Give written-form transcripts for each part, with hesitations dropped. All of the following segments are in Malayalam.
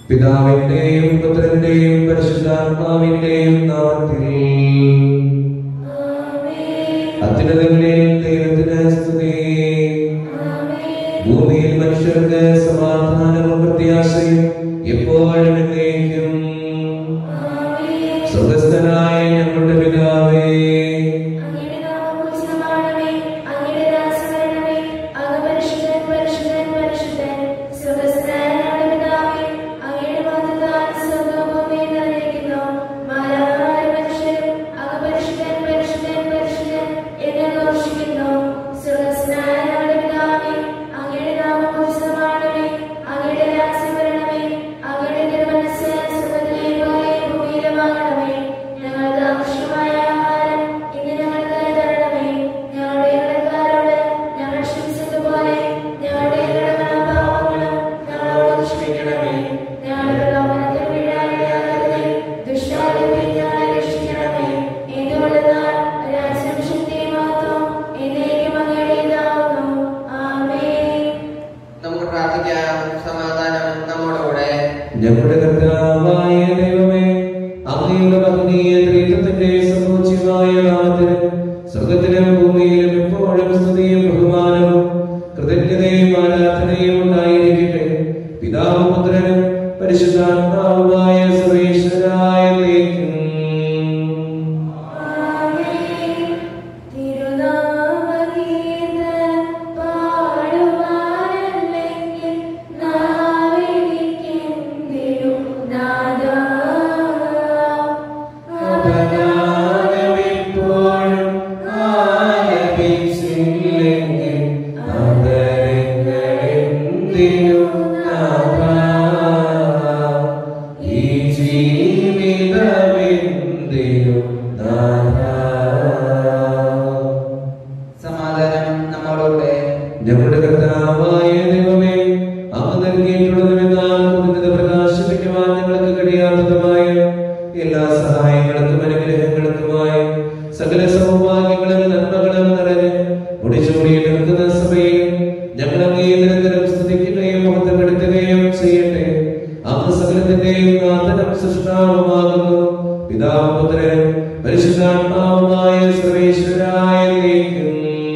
പിതാവിന്റെയും പുത്രന്റെയും പരിശുദ്ധാത്മാവിന്റെയും നാമത്തിൽ അത്യുന്നതങ്ങളിൽ ദൈവത്തിന് സ്തുതി. ഭൂമിയിൽ മനുഷ്യർക്ക് സമാധാനവും പ്രത്യാശയും എപ്പോഴും എന്നേക്കും. സ്വർഗ്ഗസ്ഥനായ ഞങ്ങളുടെ പിതാവേ, ഞങ്ങളുടെ കർത്താവായ ദൈവമേ, അങ്ങയുടെ മഹനീയ ത്രിത്വത്തിന്റെ സമുച്ചയമായ നാമത്തിന് സ്വർഗ്ഗത്തിലും ഭൂമിയിലും എപ്പോഴും സ്തുതിയും ബഹുമാനവും കൃതജ്ഞതയും ആരാധനയും ഉണ്ടായിരിക്കട്ടെ. പിതാവും പുത്രനും പരിശുദ്ധാത്മാവുമായ സർവേശ്വരായ എന്നേക്കും. ഞങ്ങളുടെ കർത്താവായ ദൈവമേ, അങ്ങ് നൽകിയിട്ടുള്ളതുമെന്നാൽ ഉന്നത പ്രകാശിപ്പിക്കുവാൻ ഞങ്ങൾക്ക് കഴിയാത്തതുമായ എല്ലാ സഹായങ്ങൾക്കും അനുഗ്രഹങ്ങൾക്കുമായി സകല സൗഭാഗ്യങ്ങളും നന്മകളും നിറഞ്ഞ് ഒടിച്ചോടി നിൽക്കുന്ന സഭയിൽ ഞങ്ങൾ അങ്ങേ നിരന്തരം സ്തുതിക്കുകയും മഹത്വപ്പെടുത്തുകയും ചെയ്യട്ടെ. അങ്ങ് സകലത്തിന്റെയും നാഥനും സൃഷ്ടാവുമാകുന്നു. പിതാവും പുത്രനും പരിശുദ്ധാത്മാവുമായ സർവേശ്വരായ എന്നേക്കും.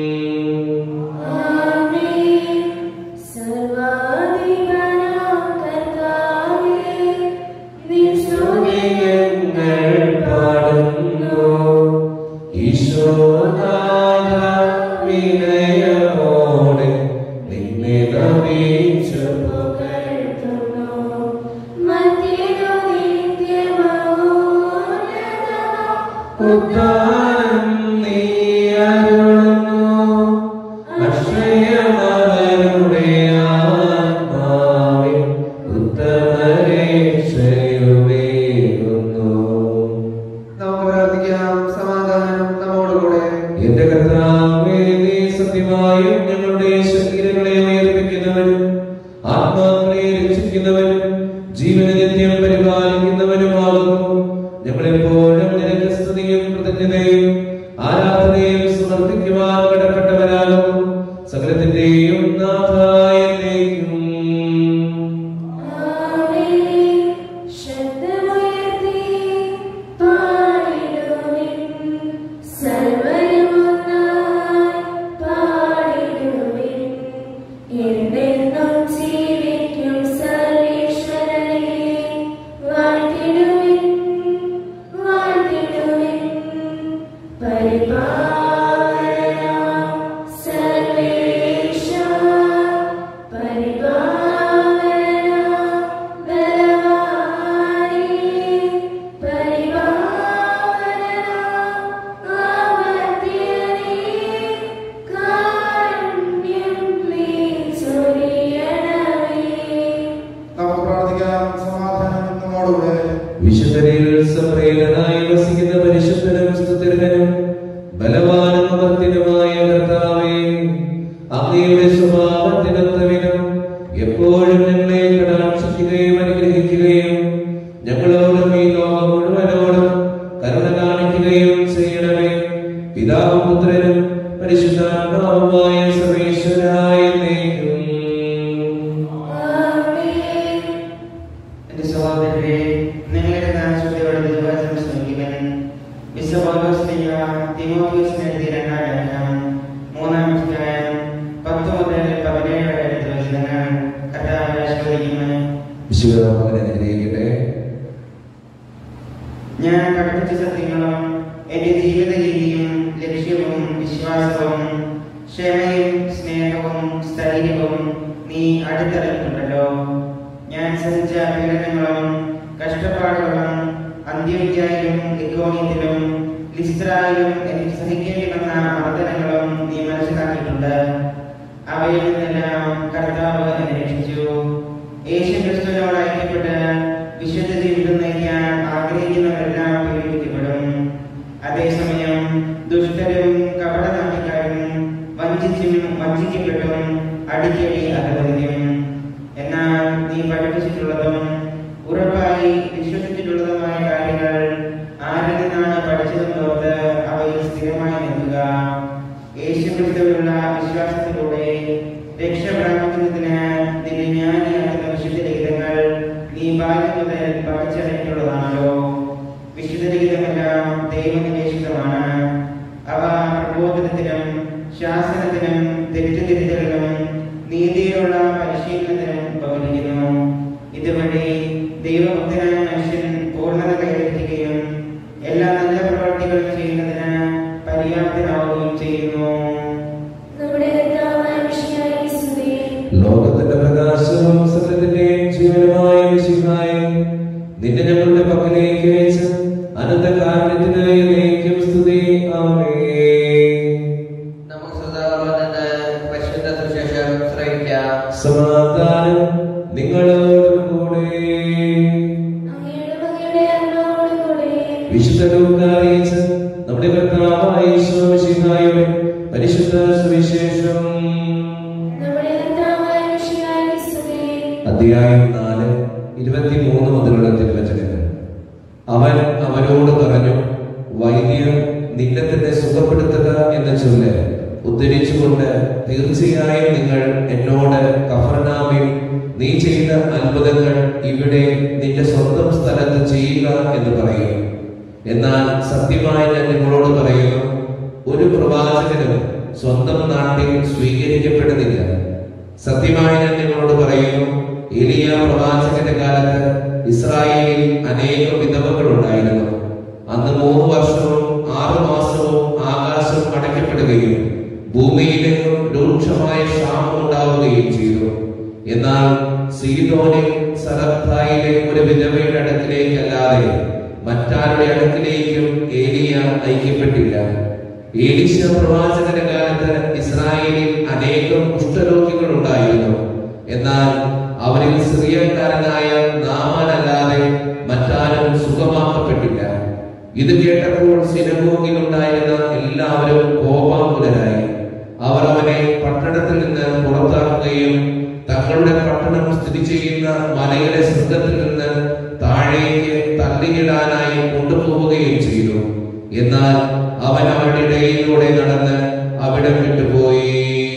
എന്റെ കർത്താവേ, നീ സത്യമായും ഞങ്ങളുടെ ശരീരങ്ങളെ ഉയർപ്പിക്കുന്നവനും ആത്മാക്കളെ രക്ഷിക്കുന്നവനും ജീവനെ നിത്യം പരിപാലിക്കുന്നവനുമാകുന്നു. ഞങ്ങളെപ്പോഴും നിനക്ക് സ്തുതിയും കൃതജ്ഞതയും ആരാധനയും സമർപ്പിക്കുവാൻ കടപ്പെട്ടവരാകുന്നു. സകലത്തിന്റെയും നാഥായ എന്നേക്കും. വിശുദ്ധരിൽ സപ്രേരണനായി വസിക്കുന്ന പരിശുദ്ധനും സ്തുത്യർഹനും ബലവാനും അമർത്യനുമായ കർത്താവേ, അങ്ങയുടെ സ്വഭാവത്തിനൊത്തവിധം എപ്പോഴും ഞങ്ങളെ കടാക്ഷിക്കുകയും അനുഗ്രഹിക്കുകയും ഞങ്ങളോടും ഈ ലോകം മുഴുവനോടും കരുണ കാണിക്കുകയും ചെയ്യണമേ. പിതാവും പുത്രനും പരിശുദ്ധാത്മാവുമായ സർവേശ്വരായ എന്നേക്കും. വിശുദ്ധനെ അനുഗ്രഹിക്കട്ടെ. ഞാൻ പഠിപ്പിച്ച സത്യങ്ങളും എന്റെ ജീവിത രീതിയും ലക്ഷ്യവും വിശ്വാസവും ക്ഷമയും സ്നേഹവും സ്ഥൈര്യവും നീ അടുത്തറിഞ്ഞിട്ടുണ്ടല്ലോ. ഞാൻ സഹിച്ച പീഡനങ്ങളും കഷ്ടപ്പാടുകളും അന്ത്യോക്യയിലും ഇക്കോണിയത്തിലും ലിസ്ത്രായിലും എനിക്ക് സഹിക്കേണ്ടി വന്ന മർദ്ദനങ്ങളും നീ മനസ്സിലാക്കിയിട്ടുണ്ട്. അവയിൽ നിന്നെല്ലാം കർത്താവ് എന്നെ രക്ഷിച്ചു. യേശുക്രിസ്തുവിനോട് ഐക്യപ്പെട്ട് വിശുദ്ധ ജീവിതം നയിക്കാൻ ആഗ്രഹിക്കുന്നവരെല്ലാം പീഡിപ്പിക്കപ്പെടും. അതേസമയം ദുഷ്ടരും കപടനാട്യക്കാരും വഞ്ചിക്കപ്പെട്ടും അടിക്കടി അകലിക്കും. എന്നാൽ നീ പഠിപ്പിച്ചിട്ടുള്ളതും ഉറപ്പായി വിശ്വസിച്ചിട്ടുള്ളതുമായ കാര്യങ്ങൾ ആരിൽ നിന്നാണ് പഠിച്ചതെന്നോർത്ത് അവയിൽ സ്ഥിരമായി നിൽക്കുക. യേശുക്രിസ്തുവിലുള്ള വിശ്വാസത്തിലൂടെ രക്ഷ പ്രാപിക്കുന്നതിന് നിന്നെ ജ്ഞാനിയാക്കുന്ന വിശുദ്ധ ലിഖിതങ്ങൾ നീ ബാല്യം മുതൽ പഠിച്ചറിഞ്ഞിട്ടുള്ളതാണല്ലോ. വിശുദ്ധ ലിഖിതമെല്ലാം ദൈവനിവേശിതമാണ്. അവ പ്രബോധനത്തിനും ശാസനത്തിനും തെറ്റുതിരുത്തലിനും നീതിയിലുള്ള പരിശീലനത്തിനും ഉപകരിക്കുന്നു. ഇതുവഴി ദൈവഭക്തനായ മനുഷ്യൻ പൂർണ്ണത കൈവരിക്കുകയും എല്ലാ നല്ല പ്രവർത്തികളും ചെയ്യുന്നതിന് പര്യാപ്തനാവുകയും ചെയ്യുന്നു. ലോകത്തിന്റെ പ്രകാശവും സത്യത്തിന്റെയും ജീവനുമായ മിശിഹായേ, നിന്നെ ഞങ്ങളുടെ പക്കലേക്ക് അയച്ച് അനന്തകാരണത്തിനായി എന്നേക്കും സ്തുതി. ആമേൻ. നമുക്ക് പരിശുദ്ധ സുവിശേഷം ശ്രവിക്കാം. സമാധാനം നിങ്ങളോട് കൂടെ. വിശുദ്ധ ലൂക്കാ അറിയിച്ച നമ്മുടെ കർത്താവായ യേശു മിശിഹായുടെ പരിശുദ്ധ സുവിശേഷം. അധ്യായം 4 23 മുതലുള്ള തിരുവചനങ്ങൾ. അവൻ അവരോട് പറഞ്ഞു, വൈദ്യർ നിന്നെ തന്നെ സുഖപ്പെടുത്തുക എന്ന ചൊല്ല് ഉദ്ധരിച്ചുകൊണ്ട്, തീർച്ചയായും നിങ്ങൾ എന്നോട് കഫർനഹൂമിൽ നീ ചെയ്ത അത്ഭുതങ്ങൾ ഇവിടെ നിന്റെ സ്വന്തം സ്ഥലത്ത് ചെയ്യുക എന്ന് പറയും. എന്നാൽ സത്യമായി ഞാൻ നിങ്ങളോട് പറയുന്നു, ഒരു പ്രവാചകനും സ്വന്തം നാട്ടിൽ സ്വീകരിക്കപ്പെടുന്നില്ല. സത്യമായി ഞാൻ നിങ്ങളോട് പറയുന്നു, എലിയ പ്രവാചകന്റെ കാലത്ത് ഇസ്രായേലിൽ അനേകം വിധവകൾ ഉണ്ടായിരുന്നു. അന്ന് 3 വർഷവും 6 മാസവും ആകാശം അടയ്ക്കപ്പെടുകയും ഭൂമിയിലെങ്ങും രൂക്ഷമായ ക്ഷാമം ഉണ്ടാവുകയും ചെയ്തു. എന്നാൽ സീദോനിൽ സറപ്തായിലെ ഒരു വിധവയുടെ അടുക്കിലേക്കല്ലാതെ മറ്റാരുടെ അടുക്കിലേക്കും ഏലിയ ഐക്യപ്പെട്ടില്ല. എലീശ പ്രവാചകന്റെ കാലത്ത് ഇസ്രായേലിൽ അനേകം കുഷ്ഠരോഗികൾ ഉണ്ടായിരുന്നു. എന്നാൽ അവരിൽ സിറിയക്കാരനായ നാമാനല്ലാതെ മറ്റാരും സുഖമാക്കപ്പെട്ടില്ല. ഇത് കേട്ടപ്പോൾ സിനഗോഗിലുണ്ടായിരുന്ന എല്ലാവരും കോപാകുലരായി. അവർ അവനെ പട്ടണത്തിൽ നിന്ന് പുറത്താക്കുകയും തങ്ങളുടെ പട്ടണം സ്ഥിതി ചെയ്യുന്ന മലയുടെ ശൃംഗത്തിൽ നിന്ന് താഴേക്ക് തള്ളിയിടാനായി കൊണ്ടുപോവുകയും ചെയ്തു. എന്നാൽ അവൻ അവരുടെ ഇടയിലൂടെ നടന്ന് അവിടെ വിട്ടുപോയി.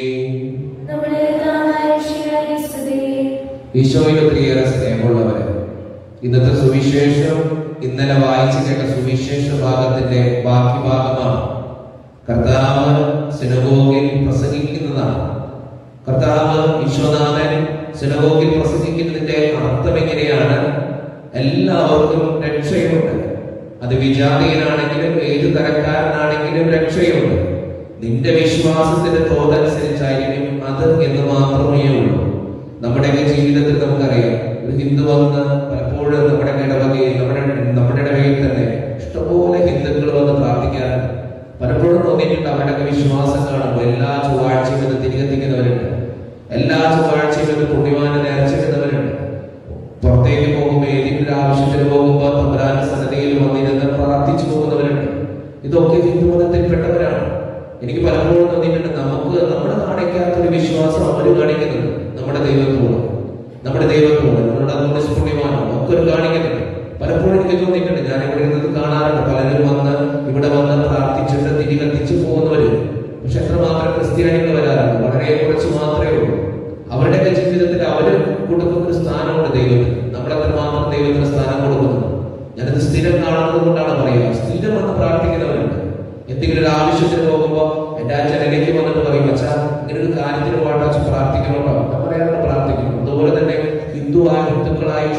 ഈശോയിൽ ഒത്തിരിയേറെ സ്നേഹമുള്ളവരെ, ഇന്നത്തെ സുവിശേഷം ഇന്നലെ വായിച്ചു കേട്ട സുവിശേഷ ഭാഗത്തിന്റെ ബാക്കി ഭാഗമാണ്. കർത്താവ് സിനഗോഗിൽ പ്രസംഗിക്കുന്നതാണ്. കർത്താവ് ഈശോനാഥൻ സിനഗോഗിൽ പ്രസംഗിക്കുന്നതിന്റെ അർത്ഥം എങ്ങനെയാണ്? എല്ലാവർക്കും രക്ഷയുണ്ട്. അത് വിജാതീയനാണെങ്കിലും ഏത് തരക്കാരനാണെങ്കിലും രക്ഷയുണ്ട്. നിന്റെ വിശ്വാസത്തിന്റെ തോതനുസരിച്ചായിരിക്കും അത് എന്ന് മാത്രമേ ഉള്ളൂ. നമ്മുടെയൊക്കെ ജീവിതത്തിൽ നമുക്കറിയാം, ഒരു ഹിന്ദു വന്ന് പലപ്പോഴും നമ്മുടെ ഇടവകയിൽ നമ്മുടെ ഇടവകയിൽ തന്നെ ഇഷ്ടംപോലെ ഹിന്ദുക്കൾ വന്ന് പ്രാർത്ഥിക്കാറുണ്ട്. പലപ്പോഴും തോന്നിയിട്ടുണ്ട് അവരുടെയൊക്കെ വിശ്വാസം കാണുമ്പോൾ എല്ലാ ചൊവ്വാഴ്ചയും എന്ന് തിരികെത്തിക്കുന്നവരുണ്ട്, എല്ലാ ചൊവ്വാഴ്ചയും എന്ന് പുണ്യവാനെ നേർച്ചിടുന്നവരുണ്ട്. പുറത്തേക്ക് പോകുമ്പോൾ ഏതെങ്കിലും ആവശ്യത്തിന് പോകുമ്പോൾ തമ്പുരാന്റെ സന്നദ്ധയിൽ വന്നിരുന്ന് പ്രാർത്ഥിച്ചു പോകുന്നവരുണ്ട്. ഇതൊക്കെ ഹിന്ദു മതത്തിൽപ്പെട്ടവരാണ്. എനിക്ക് പലപ്പോഴും തോന്നിയിട്ടുണ്ട്, നമുക്ക് നമ്മുടെ കാണിക്കാത്തൊരു വിശ്വാസം അവർ കാണിക്കുന്നുണ്ട്. നമ്മുടെ ദൈവത്തോട് നമ്മുടെ അതുകൊണ്ട് പുണ്യമാനോ ഒക്കെ ഒരു കാണിക്കുന്നുണ്ട്. പലപ്പോഴും എനിക്ക് തോന്നിയിട്ടുണ്ട്, ഞാൻ ഇവിടെ ഇരുന്നത് കാണാറുണ്ട്, പലരും ഇവിടെ വന്ന് പ്രാർത്ഥിച്ചിട്ട് തിരികെത്തിച്ചു പോകുന്നവര്. പക്ഷെ എത്രമാത്രം ക്രിസ്ത്യാനികൾ വരാറുണ്ട്? വളരെ കുറച്ച് മാത്രമേ ഉള്ളൂ. അവരുടെയൊക്കെ ജീവിതത്തിൽ അവര് കൊടുക്കുന്ന ഒരു സ്ഥാനമുണ്ട് ദൈവത്തിന്. നമ്മളെത്രമാത്രം ദൈവത്തിന് സ്ഥാനം കൊടുക്കുന്നു? ഞാനത് സ്ഥിരം കാണുന്നത് കൊണ്ടാണ് പറയുക. സ്ഥിരം വന്ന് പ്രാർത്ഥിക്കുന്നവരുണ്ട്. എന്തെങ്കിലും ഒരു ആവശ്യത്തിന് പോകുമ്പോ എന്റെ അച്ഛൻ എനിക്ക് വന്നിട്ട് പറയും, അച്ഛാ ഇങ്ങനെ ഒരു കാര്യത്തിന് പോകട്ടെ, അച്ഛൻ പ്രാർത്ഥിക്കണോട്ടോ. ഞാൻ പറയാറുണ്ട്, പ്രാർത്ഥിക്കണം. അതുപോലെ തന്നെ ഹിന്ദുക്കളായ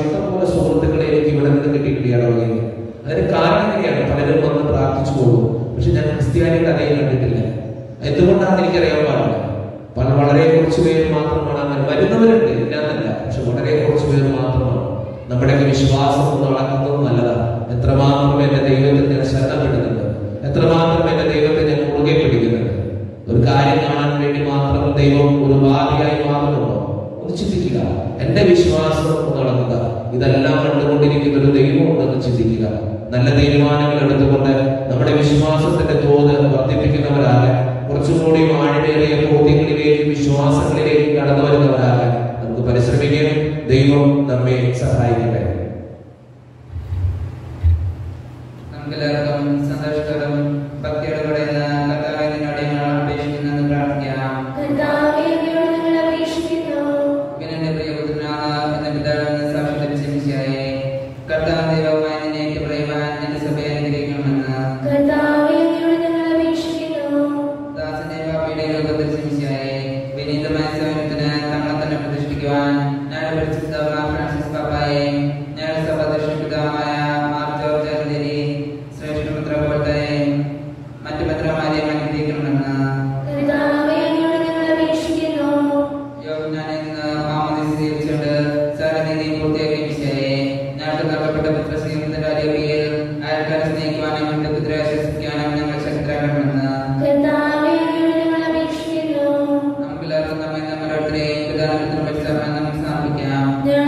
വരുന്നവരുണ്ട്, ഇല്ലാന്നല്ല. പക്ഷെ വളരെ കുറച്ച് പേര് മാത്രമാണ്. നമ്മുടെയൊക്കെ വിശ്വാസം ഒന്ന് അളക്കുന്നത് നല്ലതാണ്. എത്രമാത്രം എന്റെ ദൈവത്തിൽ ഞാൻ ശരണപ്പെടുന്നുണ്ട്, എത്രമാത്രം എന്റെ ദൈവത്തെ ഞാൻ മുറുകെ പിടിക്കുന്നുണ്ട്. ഒരു കാര്യം കാണാൻ വേണ്ടി മാത്രം ദൈവം ഒരു ബാധയായി മാറുന്നുണ്ടോ? ഒന്ന് ചിന്തിക്കുക. എന്റെ വിശ്വാസം ഒന്ന് അളക്കുക. ഇതെല്ലാം കണ്ടുകൊണ്ടിരിക്കുന്ന ഒരു ദൈവം ഉണ്ടെന്ന് ചിന്തിക്കുക. നല്ല തീരുമാനങ്ങൾ എടുത്തുകൊണ്ട് നമ്മുടെ വിശ്വാസത്തിന്റെ തോത് വർദ്ധിപ്പിക്കുന്നവരാകാൻ, കുറച്ചുകൂടി ആഴമേറിയ ബോധ്യങ്ങളിലേക്കും വിശ്വാസങ്ങളിലേക്കും കടന്നു വരുന്നവരാകാൻ നമുക്ക് പരിശ്രമിക്കാം. ദൈവം നമ്മെ സഹായിക്കട്ടെ. നമുക്കെല്ലാവർക്കും സന്തോഷത്തോടും ഭക്തിയോടുകൂടെ അപേക്ഷിക്കുന്നെന്ന് പ്രാർത്ഥിക്കാം. പിന്നെ പ്രിയപുത്രനാണ് എന്ന പിതാവിന് സാക്ഷി ലഭിച്ചയായി കർത്താവ് ദൈവമായ നിന്നെ പറയുവാൻ എന്റെ സഭയെ അനുഗ്രഹിക്കണമെന്ന് ദാസന്റെ പാപിയുടെ രൂപത്തിൽ ശമിച്ചായി വിനീതമായ സേവനത്തിന് തങ്ങളെ തന്നെ പ്രതിഷ്ഠിക്കുവാൻ ഞങ്ങളുടെ പരിശുദ്ധ ഫ്രാൻസിസ് പാപ്പായെ ഞങ്ങളുടെ സഭാധ്യക്ഷ പിതാവായ മാർ ജോർജ് അരുതേരി ശ്രേഷ്ഠപുത്ര പോലത്തെയും മറ്റു പത്രമാരെയും അനുഗ്രഹിക്കണമെന്ന് യോഗ്യജ്ഞാനിൽ നിന്ന് മാമോദീസ സ്വീകരിച്ചുകൊണ്ട് സാരനീതി പൂർത്തിയാക്കിയ വിഷയെ ഞങ്ങൾക്ക് നൽകപ്പെട്ട പുത്രസ്നേഹത്തിന്റെ അരൂപിയിൽ അയൽക്കാരെ സ്നേഹിക്കുവാനും എന്റെ പുത്രരെ ആശ്വസിപ്പിക്കാനും ഞങ്ങൾ ശക്തരാക്കണമെന്ന് നമുക്കെല്ലാവർക്കും നമ്മെ നമ്മളോരുത്തരെയും പിതാവിനും പരിസരമായി നമുക്ക് സമർപ്പിക്കാം.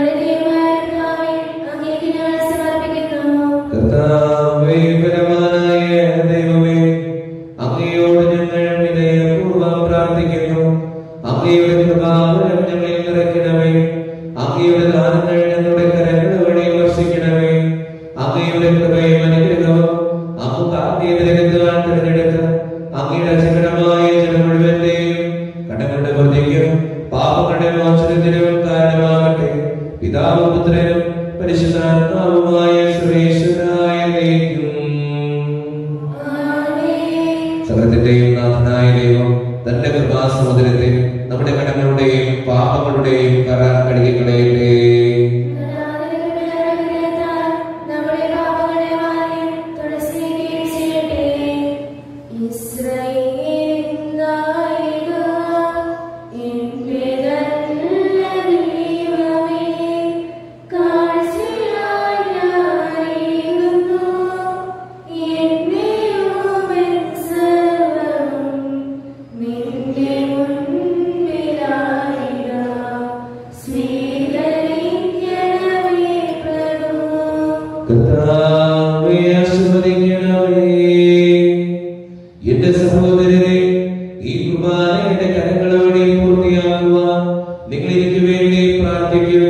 കർത്താവേ, പരമാനായ ദൈവമേ, അങ്ങയോട് ഞങ്ങൾ വിനയപൂർവ്വം പ്രാർത്ഥിക്കുന്നു. അങ്ങയുടെ കൃപാവരം ഞങ്ങളിൽ നിറയ്ക്കണമേ. അങ്ങയുടെ ദാനങ്ങൾ ഞങ്ങളുടെ കരങ്ങൾ വഴി വർഷിക്കണമേ. അങ്ങയുടെ കൃപയും അനുഗ്രഹവും അങ്ങ് കാത്തിയെതിരെത്താൻ തിരഞ്ഞെടുത്ത് അങ്ങയുടെ അചരണമായ ജനം മുഴുവന്റെയും കടങ്ങളുടെ വർദ്ധിക്കും പാപങ്ങളുടെ മോചനത്തിനും കാരണമാകട്ടെ. പിതാവും പുത്രനും പരിശുദ്ധാത്മാവുമായ സർവേശ്വരനായ ദൈവം. സകലത്തിന്റെയും നാഥനായ ദൈവം തന്റെ കൃപാസമുദ്രത്തിൽ നമ്മുടെ കടങ്ങളുടെയും പാപങ്ങളുടെയും കറ കഴുകിക്കളയട്ടെ. കർത്താവേ, ആശീർവദിക്കണമേ. എന്റെ സഹോദരരെ, ഈ കുർബാനയുടെ കരങ്ങൾ വഴി പൂർത്തിയാക്കുവാൻ നിങ്ങൾ എനിക്ക് വേണ്ടി പ്രാർത്ഥിക്കും.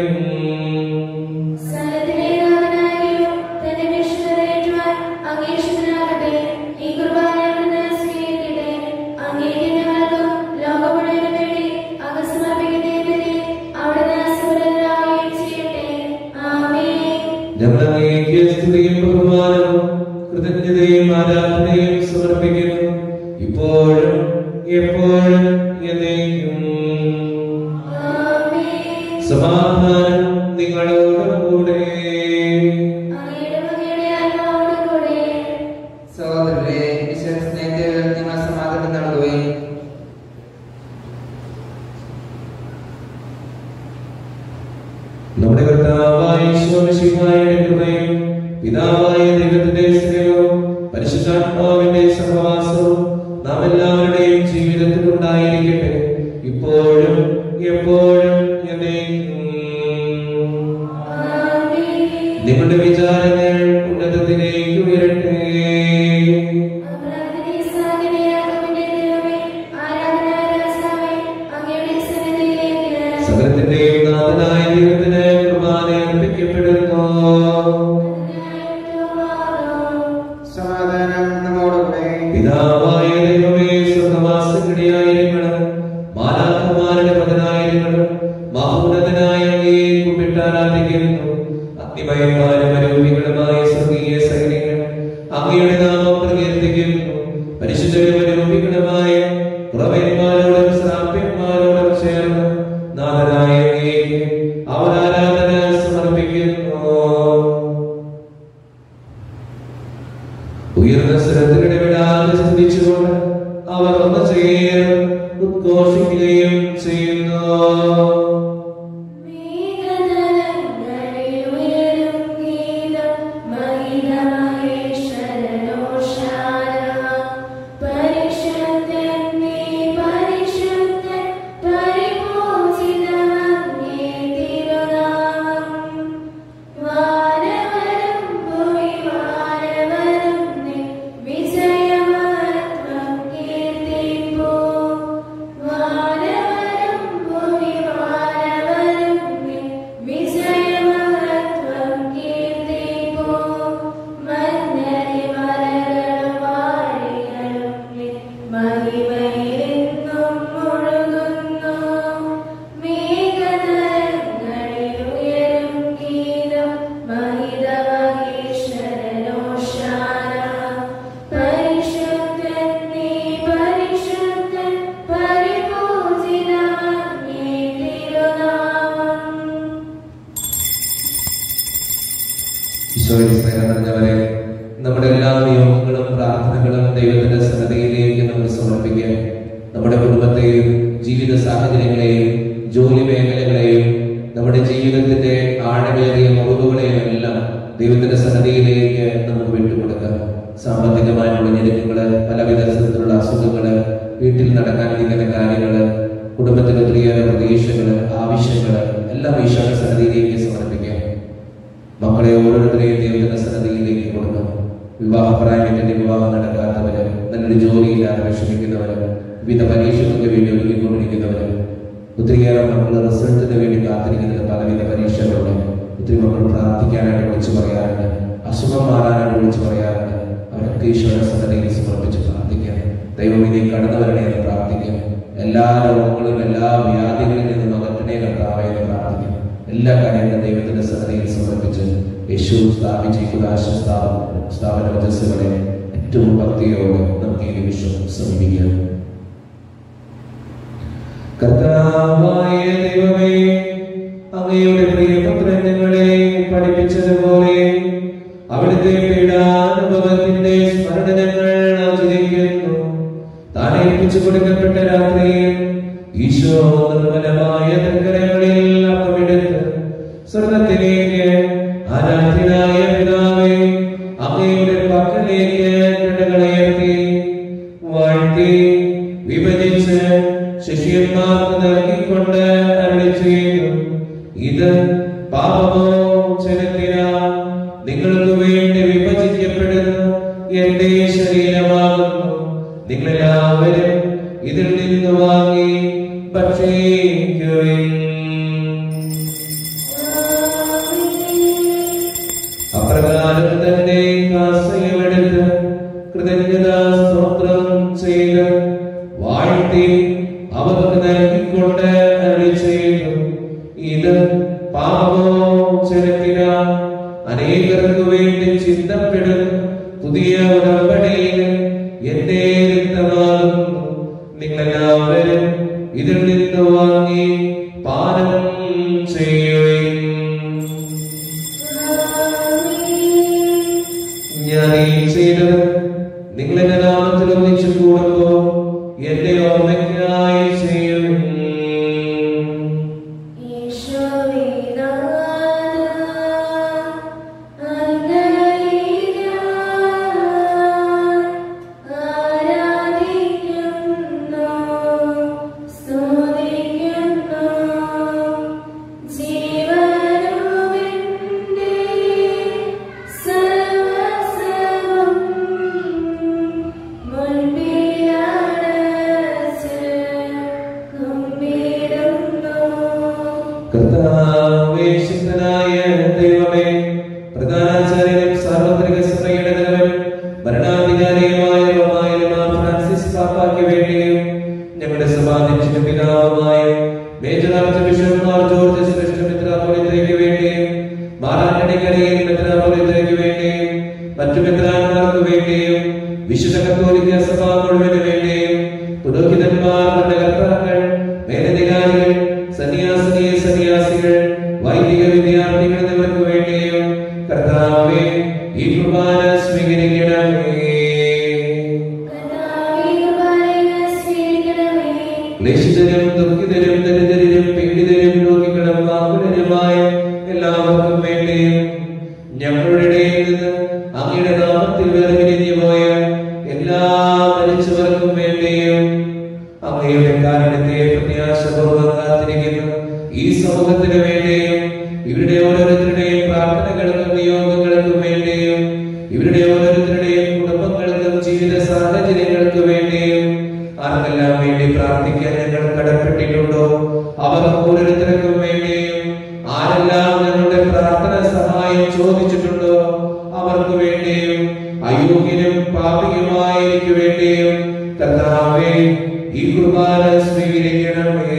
ഞങ്ങൾ അങ്ങേക്ക് സ്തുതിയും ബഹുമാനവും കൃതജ്ഞതയും ആരാധനയും സമർപ്പിക്കുന്നു, ഇപ്പോഴും എപ്പോഴും എന്നേക്കും. സമാധാനം നിങ്ങളോടുകൂടെ. സഹോദരരെ, വിശ്വാസസ്നേഹത്തിൽ നിങ്ങൾ സമാധാനം നൽകുകയും നമ്മുടെ കർത്താവായ ഈശോമിശിഹായുടെ കൃപയും പിതാവായ ദൈവത്തിന്റെ സ്നേഹവും പരിശുദ്ധാത്മാവിന്റെ സഹവാസവും നാം എല്ലാവരുടെയും ജീവിതത്തിൽ ഉണ്ടായിരിക്കട്ടെ, ഇപ്പോഴും എപ്പോഴും എന്നേക്കും. നിങ്ങളുടെ വിചാരങ്ങൾ ഉന്നതത്തിലേക്ക് ഉയരട്ടെ. സകലത്തിന്റെയും നാഥനായ ദൈവത്തിന് കുർബാന അർപ്പിക്കപ്പെടുന്നു. സമാധാനം നമ്മോടുകൂടെ. പിതാവായ ദൈവമേ, സ്വർഗ്ഗവാസികളുടെയായിരങ്ങളും മാലാഖമാരുടെ പതിനായിരങ്ങളും മഹോന്നതനായ അങ്ങയെ കുമ്പിട്ട് ആരാധിക്കുന്നു. അഗ്നിമയന്മാരും അരൂപികളുമായ സ്വർഗീയ സൈന്യങ്ങൾ അങ്ങയുടെ നാമം പ്രകീർത്തിക്കുന്നു. പരിശുദ്ധരും അരൂപികളുമായ കുറവന്മാരോടും ശ്രാപ്യന്മാരോടും ചേർന്ന് നാഥനായ അങ്ങേക്ക് അവർ ആരാധന സമർപ്പിക്കുന്നു. ഉയർന്ന സ്വരത്തിലൂടെ വിടാതെ സ്തുതിച്ചുകൊണ്ട് അവർ ഒന്ന് ചേർന്ന് ഉദ്ഘോഷിക്കുകയും ചെയ്യുന്നു. ഈശോയുടെ സ്നേഹം നിറഞ്ഞവരെ, നമ്മുടെ എല്ലാ നിയോഗങ്ങളും പ്രാർത്ഥനകളും ദൈവത്തിന്റെ സന്നിധിയിലേക്ക് നമുക്ക് സമർപ്പിക്കാം. നമ്മുടെ കുടുംബത്തെയും ജീവിത സാഹചര്യങ്ങളെയും ജോലി മേഖലകളെയും നമ്മുടെ ജീവിതത്തിന്റെ ആഴമേറിയ മുറിവുകളെയും എല്ലാം ദൈവത്തിന്റെ സന്നിധിയിലേക്ക് നമുക്ക് വിട്ടുകൊടുക്കാം. സാമ്പത്തികമായുള്ള ഞെരുക്കങ്ങള്, പല വിധത്തിലുള്ള അസുഖങ്ങള്, വീട്ടിൽ നടക്കാനിരിക്കുന്ന കാര്യങ്ങള്, കുടുംബത്തിലെ ഒത്തിരിയേറെ പ്രതീക്ഷകള്, ആവശ്യങ്ങള് എല്ലാം ഈശോയുടെ സന്നിധിയിലേക്ക് സമർപ്പിക്കാം. മക്കളെ ഓരോരുത്തരെയും ദൈവത്തിന്റെ സന്നിധിയിലേക്ക് കൊടുക്കാം. വിവാഹപ്രായത്തിന്റെ വിവാഹം നടക്കാത്തവര്, നല്ലൊരു ജോലിയില്ലാതെ വിഷമിക്കുന്നവര്, വിവിധ പരീക്ഷകൾക്ക് വേണ്ടി ഒരുങ്ങിക്കൊണ്ടിരിക്കുന്നവര്, ഒത്തിരിയേറെ മക്കൾ റിസൾട്ടിന് വേണ്ടി കാത്തിരിക്കുന്നത്, പലവിധ പരീക്ഷകളുണ്ട്. ഒത്തിരി മക്കൾ പ്രാർത്ഥിക്കാനായിട്ട് വിളിച്ചു പറയാറുണ്ട്, അസുഖം മാറാനായിട്ട് വിളിച്ചു പറയാറുണ്ട്. അവരൊക്കെ ഈശോയുടെ സന്നിധിയിൽ സമർപ്പിച്ച് പ്രാർത്ഥിക്കാം. ദൈവം ഇനി കടന്നു വരണേ എന്ന് പ്രാർത്ഥിക്കാം. എല്ലാ രോഗങ്ങളും എല്ലാ വ്യാധികളിൽ നിന്നും അകറ്റണേ കർത്താവേ എന്ന് പ്രാർത്ഥിക്കാം. എല്ലാ കാര്യങ്ങളും ദൈവത്തിന്റെ സന്നിധിയിൽ സമർപ്പിച്ച് യേശു സ്ഥാപിച്ചിരിക്കുന്ന സ്ഥാപന വചസ്സുകളെ ഏറ്റവും ഭക്തിയോടെ നമുക്ക് ഈ നിമിഷം സമീപിക്കാം. കർത്താവായ ദൈവമേ, അങ്ങയുടെ പ്രിയപുത്രൻ ഞങ്ങളെ പഠിപ്പിച്ചതുപോലെ അവിടുത്തെ പീഡാനുഭവത്തിന്റെ സ്മരണ ഞങ്ങൾ ആചരിക്കുന്നു. താൻ ഏൽപ്പിച്ചു കൊടുക്കപ്പെട്ട രാത്രിയിൽ ഈശോ നിർമ്മലമായ തൃക്കരങ്ങളിൽ അപ്പമെടുത്ത് സ്വർഗ്ഗത്തിലേക്ക് ആരാധ്യനായ പിതാവേ, അങ്ങയുടെ പക്കലേക്ക് കണ്ണുകളുയർത്തി വാഴ്ത്തി വിഭജിച്ച് ശിഷ്യന്മാർക്ക് നൽകിക്കൊണ്ട് അരുളിച്ചെയ്തു, ഇത് പാപമോചനത്തിനായി നിങ്ങൾക്ക് വേണ്ടി വിഭജിക്കപ്പെടുന്ന എന്റെ ശരീരമാകുന്നു. നിങ്ങളെല്ലാവരും ഇതിൽ നിന്ന് വാങ്ങി ഭക്ഷിക്കുവിൻ. അപ്രകാരം തന്നെ കാസയുമെടുത്ത് കൃതജ്ഞതാ സ്തോത്രം ചെയ്ത് വാഴ്ത്തി അവർക്ക് നൽകിക്കൊണ്ട് അരുളിച്ചെയ്തു, ഇത് പാപമോചനത്തിനായി അനേകർക്ക് വേണ്ടി ചിന്തപ്പെടുന്ന പുതിയ ഉടമ്പടിയിൽ എന്റെ രക്തമാകുന്നു. നിങ്ങളെല്ലാവരും ഇതിൽ നിന്ന് വാങ്ങി പാനം ചെയ്യുവിൻ. ഞാൻ ഈ ചെയ്തത് നിങ്ങളെന്റെ നാമത്തിൽ ഒന്നിച്ചു കൂടുമ്പോൾ എന്റെ ഓർമ്മയ്ക്കായി ചെയ്യുവിൻ. കർത്താവേശനായ ദൈവമേ, പ്രധാനാചാര്യനും സാർവത്രിക സഭയുടെ തലവനും ഭരണാധികാരിയുമായ റോമായിലെ മാർ ഫ്രാൻസിസ് പാപ്പായ്ക്ക് വേണ്ടിയും ഞങ്ങളുടെ സഭാധ്യക്ഷന്റെ പിതാവുമായ major archbishop Mar George ശ്രേഷ്ഠ മെത്രാപ്പൊലീത്തയ്ക്ക് വേണ്ടിയും മാർ ആന്റണി കരയിൽ മെത്രാപ്പൊലീത്തയ്ക്ക് വേണ്ടിയും മറ്റു മെത്രാന്മാർക്ക് വേണ്ടിയും വിശുദ്ധ കത്തോലിക്ക സഭ മുഴുവന് വേണ്ടിയും പുരോഹിതന്മാർ, ഭരണകർത്താക്കൾ, മേലധികാരികൾ, സന്യാസികൾ, വൈദിക വിദ്യാർത്ഥികൾ എന്നിവർക്ക് വേണ്ടിയും കർത്താവേ ഈ കുർബാന സ്വീകരിക്കണമേ. ക്ലേശിതരും ദുഃഖിതരും ദരിദ്രരും പീഡിതരും രോഗികളും ആകുലരുമായ എല്ലാവർക്കും വേണ്ടിയും ഞങ്ങളുടെ ഇടയിൽ നിന്ന് അങ്ങയുടെ നാമത്തിൽ വേർപിരിഞ്ഞു പോയ എല്ലാ മരിച്ചവർക്കും വേണ്ടിയും അങ്ങയുടെ കാരണത്തെ പ്രത്യാശപൂർവ്വം കാത്തിരിക്കുന്ന ഈ സമൂഹത്തിന് വേണ്ടിയും ഇവരുടെ ഓരോരുത്തരുടെയും പ്രാർത്ഥനകൾക്കും നിയോഗങ്ങൾക്കും വേണ്ടിയും ഇവരുടെ ഓരോരുത്തരുടെയും കുടുംബങ്ങൾക്കും ജീവിത സാഹചര്യങ്ങൾക്ക് വേണ്ടിയും ആർക്കെല്ലാം വേണ്ടി പ്രാർത്ഥിക്കാൻ ഞങ്ങൾ കടപ്പെട്ടിട്ടുണ്ടോ അവർ ഓരോരുത്തർക്കും വേണ്ടിയും ആരെല്ലാം ഞങ്ങളുടെ പ്രാർത്ഥന സഹായം ചോദിച്ചിട്ടുണ്ടോ അവർക്ക് വേണ്ടിയും അയോഗ്യനും പാപിയുമായ എനിക്ക് വേണ്ടിയും കർത്താവേ ഈ കുർബാന സ്വീകരിക്കണമേ.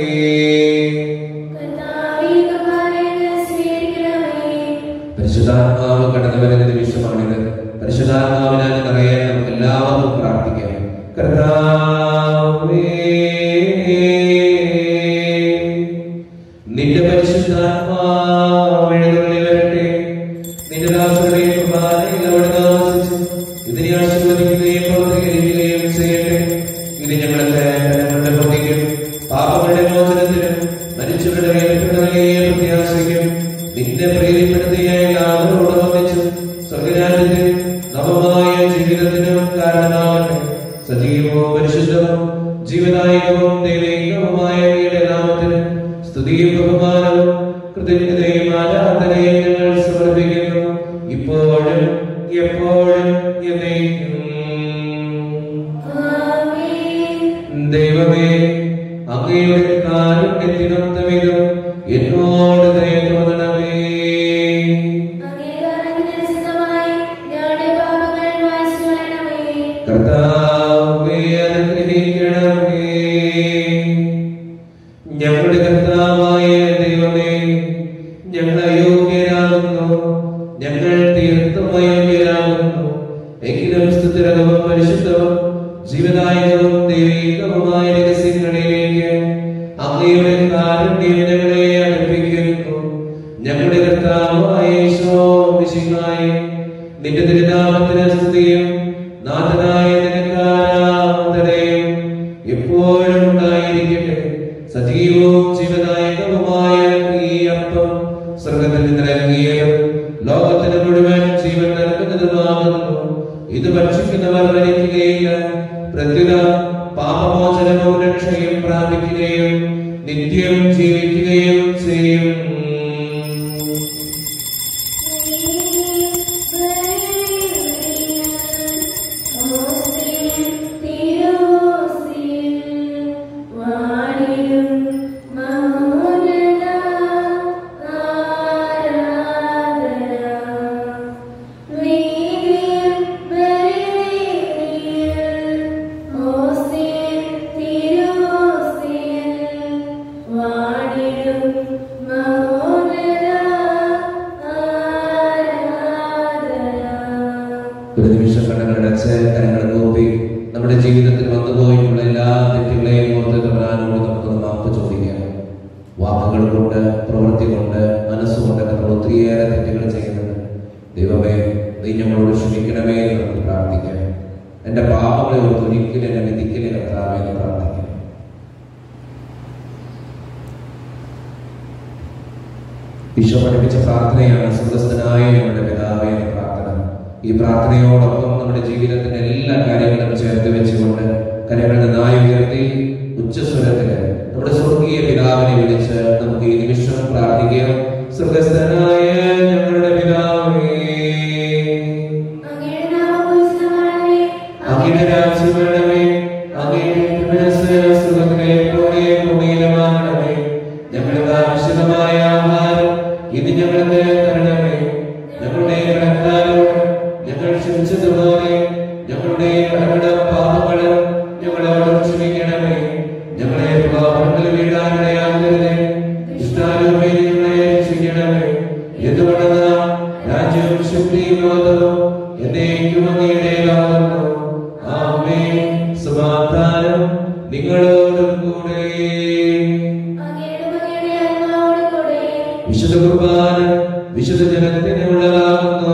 പരിശുദ്ധാത്മാവ് കടന്നു വരുന്ന നിമിഷമാണിത്. പരിശുദ്ധാത്മാവിനാൽ നിറയാൻ നമുക്ക് എല്ലാവർക്കും പ്രാർത്ഥിക്കാം. കർത്താവേ, നിന്റെ പരിശുദ്ധാത്മാവ് എഴുന്നള്ളി വരട്ടെ. നിന്റെ ദാസരുടെയും അങ്ങയെ പ്രത്യാശിക്കും. നിന്നെ പ്രീതിപ്പെടുത്തിയ എല്ലാവരോടും ഒന്നിച്ച് സ്വർഗരാജ്യത്തിൽ നവമായ ജീവിതത്തിനും കാരണമാകട്ടെ. സജീവവും പരിശുദ്ധവും ജീവദായകവും ദൈവികവുമായ അങ്ങയുടെ നാമത്തിന് സ്തുതിയും ബഹുമാനവും കൃതജ്ഞതയും ആരാധനയും ഞങ്ങൾ സമർപ്പിക്കുന്നു, ഇപ്പോഴും എപ്പോഴും എന്നേക്കും. ദൈവമേ, അങ്ങയുടെ കാരുണ്യത്തിനൊത്ത വിധം എന്നോട് ദയ തോന്നണമേ. കർത്താവേ, അനുഗ്രഹിക്കണമേ. ഞങ്ങളുടെ കർത്താവായ ദൈവമേ, ഞങ്ങൾ അയോഗ്യരാകുന്നു, ഞങ്ങൾ തീർത്തും അയോഗ്യരാകുന്നു. എങ്കിലും സ്തുതിരകവും പരിശുദ്ധവും ജീവദായകവും ദൈവികവുമായ രഹസ്യങ്ങളിലേക്ക് അങ്ങയുടെ കാരുണ്യം ഞങ്ങളെ അടുപ്പിക്കുന്നു. ഞങ്ങളുടെ കർത്താവായ യേശുമിശിഹായേ, നിന്റെ തിരുനാമത്തിന് സ്തുതിയും നാഥനായ നിനക്ക് ആരാധനയും എപ്പോഴും ഉണ്ടായിരിക്കട്ടെ. സജീവവും ജീവദായകവുമായ ഈ അപ്പം സ്വർഗ്ഗത്തിൽ നിന്നിറങ്ങിയതും ലോകത്തിന് മുഴുവൻ ജീവൻ നൽകുന്നതുമാകുന്നു. ഇത് ഭക്ഷിക്കുന്നവർ മരിക്കുകയില്ല, പ്രത്യുത പാപമോചനവും രക്ഷയും പ്രാപിക്കുകയും നിത്യം ജീവിക്കുകയും ചെയ്യും. ഒരു നിമിഷം കണ്ണുകളടച്ച് കരങ്ങൾ കൂപ്പി നമ്മുടെ ജീവിതത്തിൽ വന്നുപോയിട്ടുള്ള എല്ലാ തെറ്റുകളെയും ഓർത്ത് കർത്താവിനോട് നമുക്കൊന്ന് മാപ്പ് ചോദിക്കാം. വാക്കുകൾ കൊണ്ട്, പ്രവൃത്തി കൊണ്ട്, മനസ്സുകൊണ്ട് നമ്മൾ ഒത്തിരിയേറെ തെറ്റുകൾ ചെയ്യുന്നുണ്ട്. ദൈവമേ, നീ ഞങ്ങളോട് ക്ഷമിക്കണമേ എന്ന് നമുക്ക് പ്രാർത്ഥിക്കാം. എന്റെ പാപങ്ങളെ ഓർത്ത് ഒരിക്കലും എന്നെ വിധിക്കലേ കർത്താവേ എന്ന് പ്രാർത്ഥിക്കാം. ഈശോ പഠിപ്പിച്ച പ്രാർത്ഥനയാണ് സ്വർഗ്ഗസ്ഥനായ ഞങ്ങളുടെ പിതാവേ എന്ന പ്രാർത്ഥന. ഈ പ്രാർത്ഥനയോടൊപ്പം നമ്മുടെ ജീവിതത്തിന്റെ എല്ലാ കാര്യങ്ങളും ചേർത്ത് വെച്ചുകൊണ്ട് കരങ്ങൾ നന്നായി ഉയർത്തി ഉച്ചസ്വരത്തില് നമ്മുടെ സ്വർഗീയ പിതാവിനെ വിളിച്ച് നമുക്ക് ഈ നിമിഷം പ്രാർത്ഥിക്കാം. സ്വർഗ്ഗസ്ഥനായ ഞങ്ങളുടെ പിതാവേ, അങ്ങയുടെ രാജ്യം വരണമേ, അങ്ങയുടെ മനസ്സ് സ്വർഗ്ഗത്തിലെ പോലെ ഭൂമിയിലുമാകണമേ. ഞങ്ങൾക്ക് ആവശ്യമായ ആഹാരം ഇത് ഞങ്ങൾക്ക് തരണമേ. ഞങ്ങളുടെ കടക്കാരോട് ഞങ്ങൾ ക്ഷമിച്ചതുപോലെ ഞങ്ങളുടെ കടങ്ങളും പാപങ്ങളും ഞങ്ങളോട് ക്ഷമിക്കണമേ. ഞങ്ങളെ പാപങ്ങളിൽ വീഴാനിടയാകരുതേ, ഇഷ്ടാരൂപയിൽ ഞങ്ങളെ രക്ഷിക്കണമേ. എന്തുകൊണ്ടെന്നാൽ രാജ്യവും ശക്തിയും ബോധവും എന്നേക്കും അങ്ങയുടേതാകുന്നു. ആമേൻ. സമാധാനം നിങ്ങളോടും കൂടെ. വിശുദ്ധ കുർബാന വിശുദ്ധ ജനത്തിനുള്ളതാകുന്നു.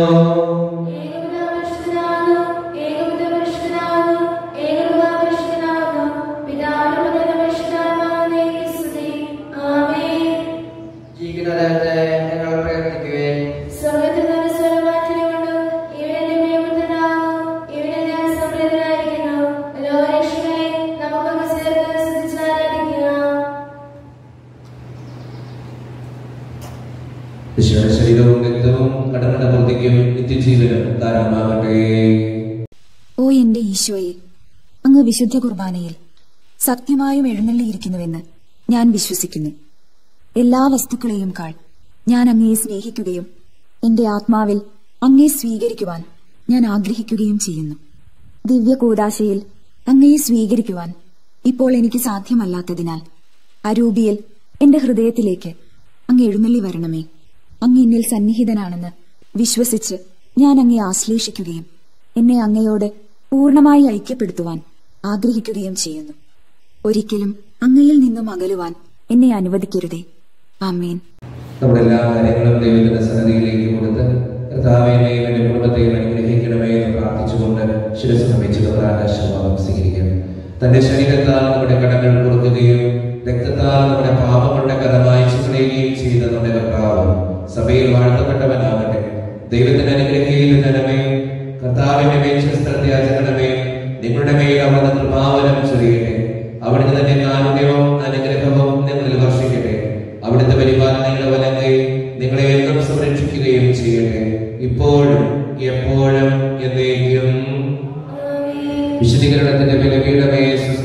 ശരീരവും രക്തവും കടങ്ങളുടെ പ്രവൃത്തിക്കും നിത്യജീവനും കാരണമാകട്ടെ. ഓ എന്റെ ഈശോയെ, അങ്ങ് വിശുദ്ധ കുർബാനയിൽ സത്യമായും എഴുന്നള്ളിയിരിക്കുന്നുവെന്ന് ഞാൻ വിശ്വസിക്കുന്നു. എല്ലാ വസ്തുക്കളെയും കാൾ ഞാൻ അങ്ങയെ സ്നേഹിക്കുകയും എന്റെ ആത്മാവിൽ അങ്ങയെ സ്വീകരിക്കുവാൻ ഞാൻ ആഗ്രഹിക്കുകയും ചെയ്യുന്നു. ദിവ്യ കൂദാശയിൽ അങ്ങയെ സ്വീകരിക്കുവാൻ ഇപ്പോൾ എനിക്ക് സാധ്യമല്ലാത്തതിനാൽ അരൂപിയിൽ എന്റെ ഹൃദയത്തിലേക്ക് അങ്ങ് എഴുന്നള്ളി വരണമേ. അങ്ങ് എന്നിൽ സന്നിഹിതനാണെന്ന് വിശ്വസിച്ച് ഞാൻ അങ്ങയെ ആശ്ലേഷിക്കുകയും എന്നെ അങ്ങയോട് പൂർണ്ണമായി ഐക്യപ്പെടുത്തുവാൻ ആഗ്രഹിക്കുകയും ചെയ്യുന്നു. ഒരിക്കലും അങ്ങയിൽ നിന്നും അകലുവാൻ എന്നെ അനുവദിക്കരുതേ. ആമേൻ. നമ്മുടെ എല്ലാ കാര്യങ്ങളും ദൈവത്തിന്റെ സന്നിധിയിലേക്ക് കൊടുത്ത് കർത്താവിനെയും എന്റെ കുടുംബത്തെയും അനുഗ്രഹിക്കണമേ എന്ന് പ്രാർത്ഥിച്ചുകൊണ്ട് ശിരസ്സ് നമിച്ചുകൊണ്ട് ആകാശഭാഗം സ്വീകരിക്കണം. തന്റെ ശരീരത്താൽ നമ്മുടെ കടങ്ങൾ കൊടുക്കുകയും രക്തത്താൽ നമ്മുടെ പാപങ്ങളുടെ കഥ മായ്ച്ചു കളയുകയും ചെയ്ത നമ്മുടെ കർത്താവ് സഭയിൽ വാഴ്ത്തപ്പെട്ടവനാകട്ടെ. ദൈവത്തിന്റെ അനുഗ്രഹീത ജനമേ, കർത്താവിന്റെ മേൽസ്ഥലത്തെ യാചകണമേ, നിങ്ങളുടെ മേൽ അവിടുന്ന് കൃപാവരം ചൊരിയട്ടെ. അവിടുന്ന് തന്നെ കാരുണ്യവും അനുഗ്രഹവും നിങ്ങളിൽ വർഷിക്കട്ടെ. അവിടുത്തെ പരിപാലനയുടെ വലങ്കൈ നിങ്ങളെ എന്നും സംരക്ഷിക്കുകയും ചെയ്യട്ടെ, ഇപ്പോഴും എപ്പോഴും എന്നേക്കും. വിശുദ്ധീകരണത്തിന്റെ ബലിപീഠമേ